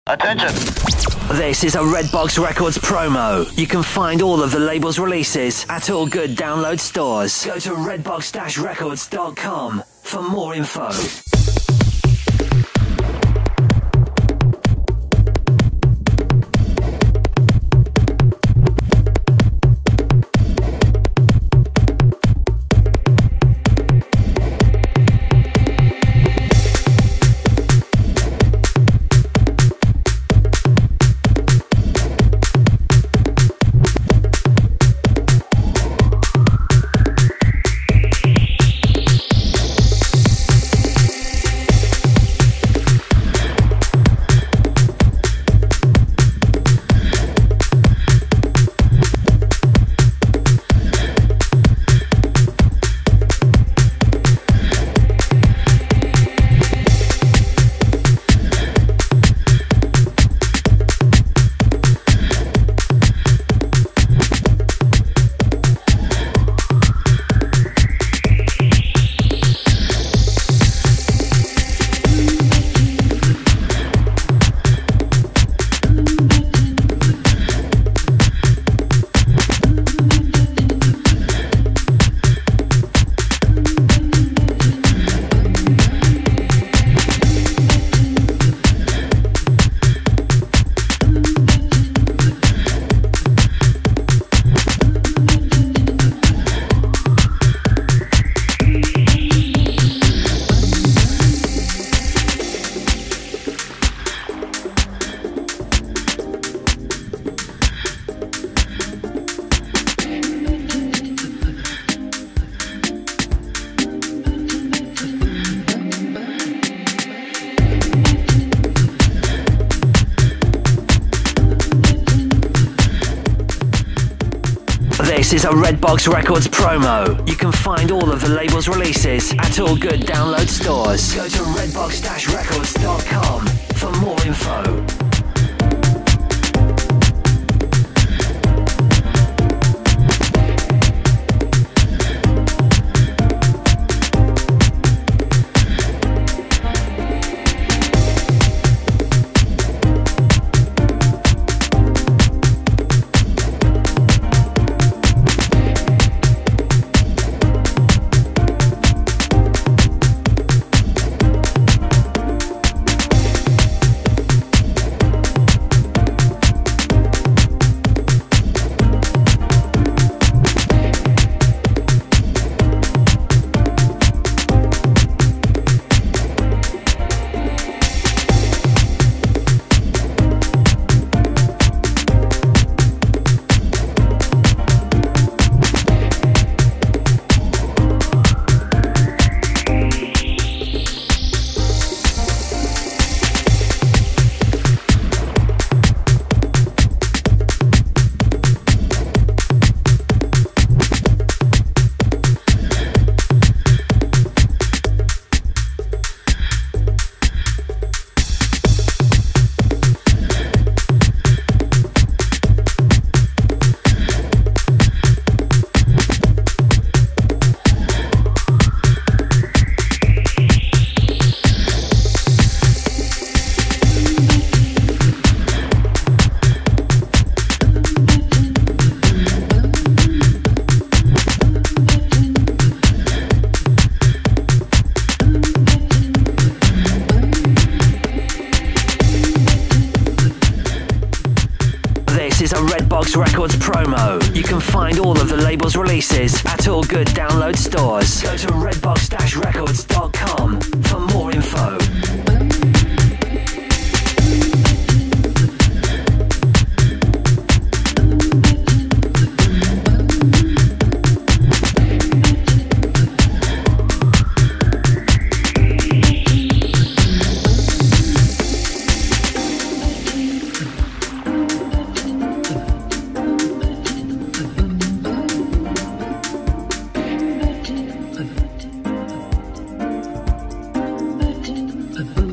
Attention. This is a Redbox Records promo. You can find all of the label's releases at all good download stores. Go to redbox-records.com for more info. This is a Redbox Records promo. You can find all of the label's releases at all good download stores. Go to redbox-records.com for more info. This is a Redbox Records promo. You can find all of the label's releases at all good download stores. Go to redbox-records.com for more info. A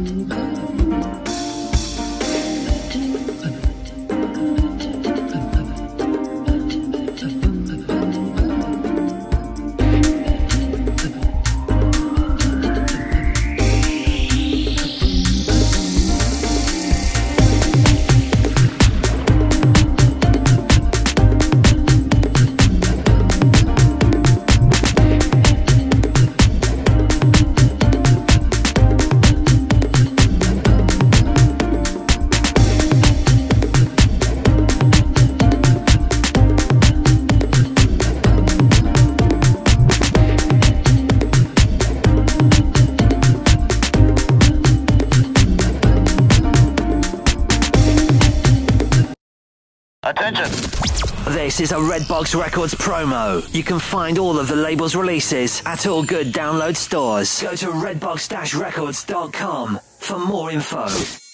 Attention. This is a Redbox Records promo. You can find all of the label's releases at all good download stores. Go to redbox-records.com for more info.